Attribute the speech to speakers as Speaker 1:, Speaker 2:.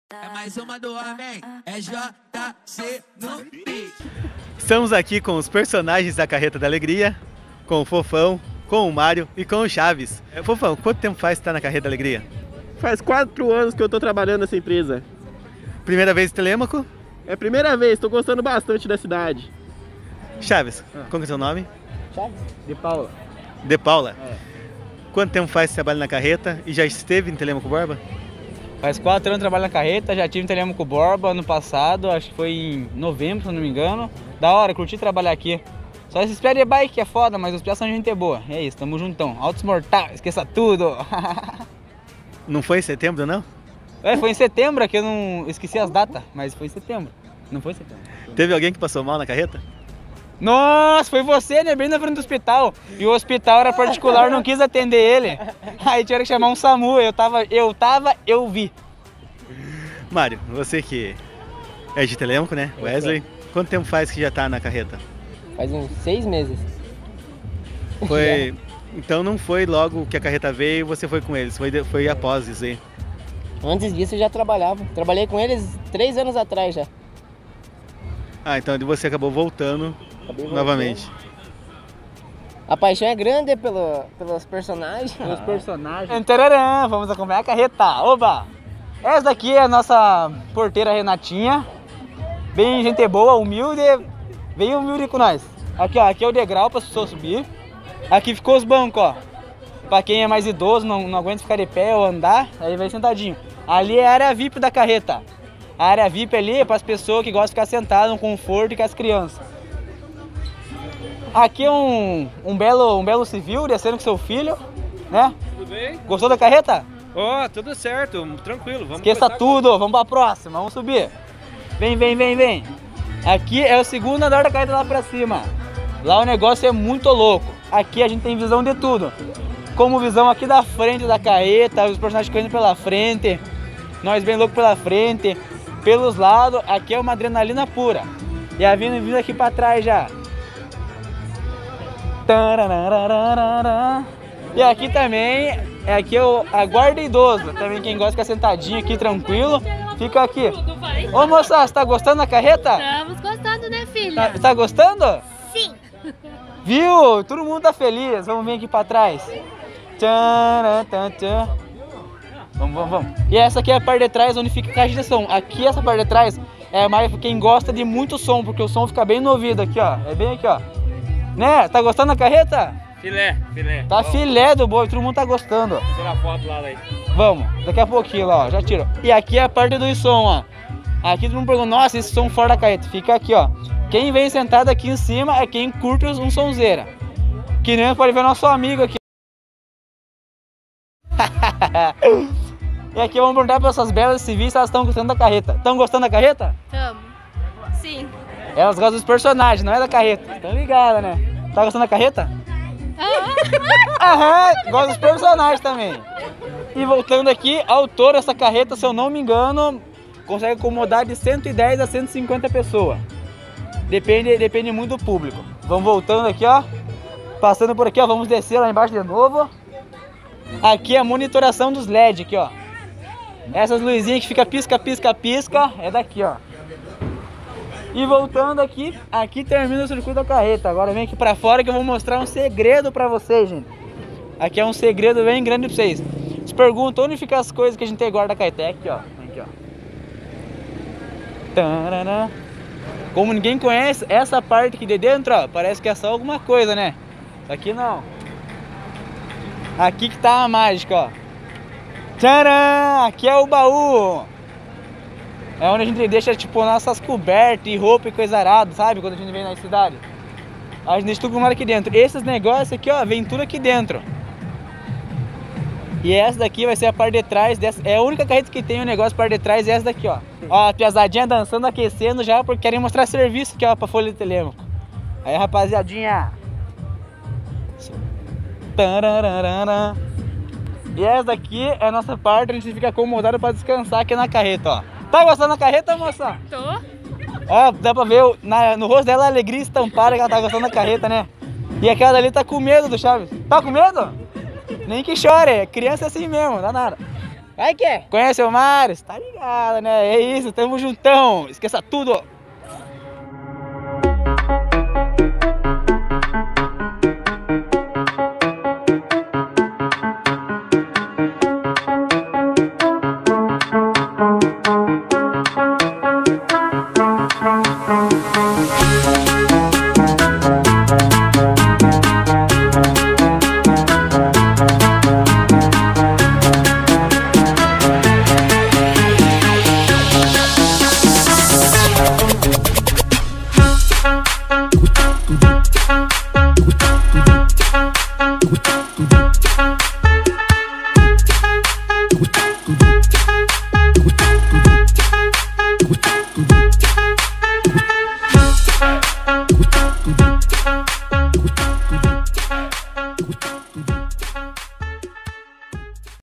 Speaker 1: É mais uma do homem, é JC no beat.
Speaker 2: Estamos aqui com os personagens da Carreta da Alegria, com o Fofão, com o Mário e com o Chaves. Fofão, quanto tempo faz que tá na Carreta da Alegria?
Speaker 3: Faz 4 anos que eu tô trabalhando nessa empresa.
Speaker 2: Primeira vez em Telêmaco?
Speaker 3: É a primeira vez, tô gostando bastante da cidade.
Speaker 2: Chaves, qual que é o seu nome?
Speaker 3: Chaves? De Paula.
Speaker 2: De Paula?
Speaker 3: É.
Speaker 2: Quanto tempo faz que você trabalha na Carreta e já esteve em Telêmaco Borba?
Speaker 4: Faz 4 anos que trabalho na Carreta, já tive em Telêmaco Borba ano passado, acho que foi em novembro, se não me engano. Da hora, curti trabalhar aqui. Só esse espere bike que é foda, mas os piás são gente boa. É isso, tamo juntão. Altos mortais, esqueça tudo.
Speaker 2: Não foi em setembro, não?
Speaker 4: Foi em setembro, que eu não esqueci as datas, mas foi em setembro. Não foi em setembro.
Speaker 2: Teve alguém que passou mal na Carreta?
Speaker 4: Nossa, foi você, né? Bem na frente do hospital. E o hospital era particular, não quis atender ele. Aí tiveram que chamar um SAMU, eu vi.
Speaker 2: Mário, você que é de Telêmaco, né? Wesley, quanto tempo faz que já tá na Carreta?
Speaker 5: Faz uns 6 meses.
Speaker 2: Foi... Então não foi logo que a Carreta veio e você foi com eles, foi após isso aí.
Speaker 5: Antes disso eu já trabalhava. Trabalhei com eles 3 anos atrás já.
Speaker 2: Ah, então você acabou voltando novamente.
Speaker 5: A paixão é grande pelos personagens.
Speaker 4: Os personagens. Tararã, vamos acompanhar a carreta. Oba! Essa daqui é a nossa porteira Renatinha. Bem gente boa, humilde. Bem humilde com nós. Aqui, ó, aqui é o degrau para as pessoas subir. Aqui ficou os bancos, ó. Para quem é mais idoso, não aguenta ficar de pé ou andar, aí vai sentadinho. Ali é a área VIP da carreta. A área VIP ali é para as pessoas que gostam de ficar sentadas no conforto e com as crianças. Aqui é um belo civil descendo com seu filho, né?
Speaker 6: Tudo bem?
Speaker 4: Gostou da carreta?
Speaker 6: Ó, tudo certo, tranquilo. Vamos
Speaker 4: Esqueça tudo, vamos pra próxima, vamos subir. Vem. Aqui é o segundo andar da carreta lá pra cima. Lá o negócio é muito louco. Aqui a gente tem visão de tudo. Como visão aqui da frente da carreta, os personagens correndo pela frente, nós bem loucos pela frente, pelos lados, aqui é uma adrenalina pura. E a vindo aqui pra trás já. E aqui também, aqui é a guarda idoso, também quem gosta de ficar sentadinho aqui tranquilo, fica aqui. Ô moça, você tá gostando da carreta?
Speaker 7: Estamos gostando, né, filha?
Speaker 4: Tá gostando?
Speaker 7: Sim.
Speaker 4: Viu? Todo mundo tá feliz, vamos vir aqui pra trás. Vamos. E essa aqui é a parte de trás onde fica a caixa de som. Aqui essa parte de trás é mais pra quem gosta de muito som, porque o som fica bem no ouvido aqui, ó. É bem aqui, ó. Né? Tá gostando da carreta?
Speaker 6: Filé.
Speaker 4: Tá filé do boi, todo mundo tá gostando.
Speaker 6: Tira a foto lá daí.
Speaker 4: Vamos, daqui a pouquinho lá, ó, já tiro. E aqui é a parte do som, ó. Aqui todo mundo pergunta, nossa, esse som fora da carreta. Fica aqui, ó. Quem vem sentado aqui em cima é quem curte um sonzeira. Que nem pode ver nosso amigo aqui. E aqui vamos perguntar para essas belas civis se elas estão gostando da carreta. Estão gostando da carreta?
Speaker 7: Tamo. Sim.
Speaker 4: Elas gostam dos personagens, não é da carreta. Estão ligadas, né? Tá gostando da carreta? Aham, gosta dos personagens também. E voltando aqui, ao todo, essa carreta, se eu não me engano, consegue acomodar de 110 a 150 pessoas. Depende muito do público. Vamos voltando aqui, ó. Passando por aqui, ó. Vamos descer lá embaixo de novo. Aqui é a monitoração dos LED aqui, ó. Essas luzinhas que fica pisca, é daqui, ó. E voltando aqui, aqui termina o circuito da carreta. Agora vem aqui pra fora que eu vou mostrar um segredo pra vocês, gente. Aqui é um segredo bem grande pra vocês. Se perguntam onde ficam as coisas que a gente guarda da carreta. É aqui, ó. Aqui, ó. Tarará. Como ninguém conhece, essa parte aqui de dentro, ó, parece que é só alguma coisa, né? Aqui não. Aqui que tá a mágica, ó. Tcharam! Aqui é o baú. É onde a gente deixa, tipo, nossas cobertas e roupa e coisa arada, sabe? Quando a gente vem na cidade. A gente deixa tudo arrumado aqui dentro. Esses negócios aqui, ó, vem tudo aqui dentro. E essa daqui vai ser a parte de trás dessa. É a única carreta que tem o negócio parte de trás, é essa daqui, ó. Ó, a piazadinha dançando, aquecendo já, porque querem mostrar serviço aqui, ó, pra Folha de Telêmaco. Aí, rapaziadinha. Tararara. E essa daqui é a nossa parte, a gente fica acomodado pra descansar aqui na carreta, ó. Tá gostando da carreta, moça?
Speaker 7: Tô.
Speaker 4: Ó, dá pra ver no rosto dela a alegria estampada que ela tá gostando da carreta, né? E aquela ali tá com medo do Chaves. Tá com medo? Nem que chore, criança é assim mesmo, dá nada.
Speaker 5: Vai que é.
Speaker 4: Conhece o Mário? Tá ligado, né? É isso, tamo juntão. Esqueça tudo.